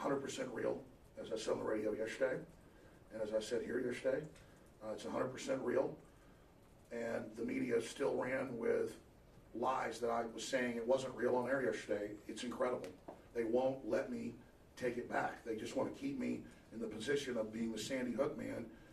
100% real, as I said on the radio yesterday, and as I said here yesterday. It's 100% real, and the media still ran with lies that I was saying it wasn't real on air yesterday. It's incredible. They won't let me take it back. They just want to keep me in the position of being the Sandy Hook man